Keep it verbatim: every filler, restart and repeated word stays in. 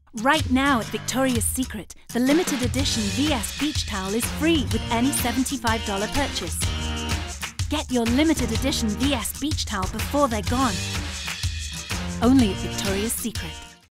Right now at Victoria's Secret, the limited edition V S Beach Towel is free with any seventy-five dollar purchase. Get your limited edition V S Beach Towel before they're gone. Only at Victoria's Secret.